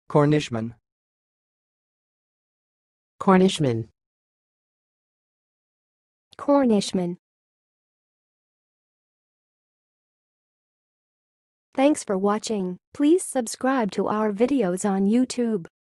cornishman, cornishman, cornishman. Thanks for watching. Please subscribe to our videos on YouTube.